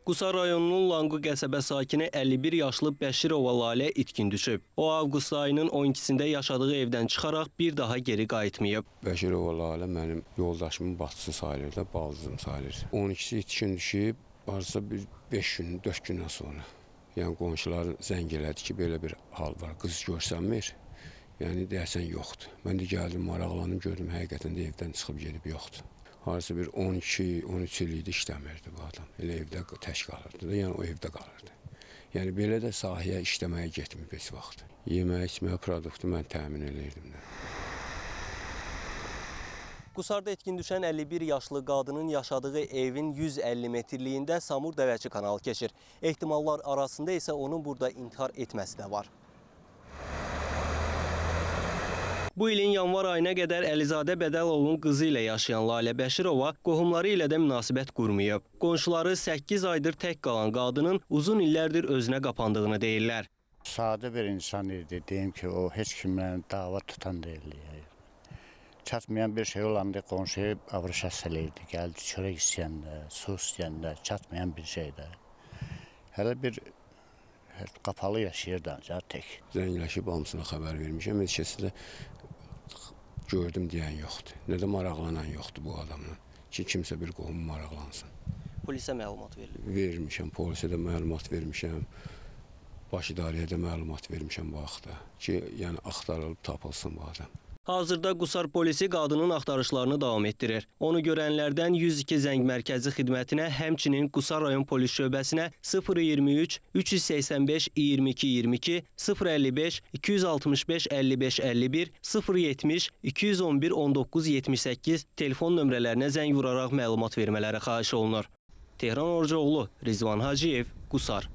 Qusar rayonunun Lanqu qəsəbə sakini 51 yaşlı Bəşirova Lalə itkin düşüb. O, avqust ayının 12-sində yaşadığı evdən çıxaraq bir daha geri qayıtmayıb. Bəşirova Lalə mənim yoldaşımın bacısı sayılır da, baldızım sayılır. 12-si itkin düşüb, varsa bir 5 gün, 4 gündən sonra. Yəni qonşular zəng elədi ki, belə bir hal var, qız görsənmir. Yəni deyəsən yoxdur. Mən də gəldim, maraqlandım, gördüm, həqiqətən də evdən çıxıb gedib yoxdur. Harası bir 12-13 il idi işləmirdi bu adam. Elə evdə tək qalırdı da, yəni o evdə qalırdı. Yəni belə də sahəyə işləməyə getmir heç vaxt. Yemək, içmək produktu mən təmin edirdim də. Qusarda etkin düşən 51 yaşlı qadının yaşadığı evin 150 metrliyində Samur Dəvəçi kanalı keçir. Ehtimallar arasında isə onun burada intihar etməsi də var. Bu ilin yanvar ayına qədər Əlizadə Bədəlovun qızı ilə yaşayan Lalə Bəşirova qohumları ilə də münasibət qurmayıb. Qonşuları 8 aydır tək qalan qadının uzun illərdir özünə qapandığını deyirlər. Sadə bir insan idi, deyim ki, o heç kimlə dava tutan deyildi. Çatmayan bir şey olanda qonşuya avrış əsəlirdi, gəldi çörək istəyəndə, su istəyəndə, çatmayan bir şeydə. Hələ bir qapalı yaşayırdı ancaq tək. Zəngləşib hamısına xəbər vermişəm, heç kəsi də gördüm deyən yoxdur. Nə də maraqlanan yoxdur bu adamla ki, kimsə bir qohumu maraqlansın. Polisə məlumat verilib? Vermişəm, polisə də məlumat vermişəm, baş idarəyə də məlumat vermişəm bu haqda ki, yəni axtarılıb tapılsın bu adam. Hazırda Qusar polisi qadının axtarışlarını davam etdirir. Onu görənlərdən 102 zəng mərkəzi xidmətinə, həmçinin Qusar rayon polis şöbəsinə 023 385 22 22, 055 265 55 51, 070 211 19 78 telefon nömrələrinə zəng vuraraq məlumat vermələri xahiş olunur. Tehran Orcaoğlu, Rizvan Hacıyev, Qusar.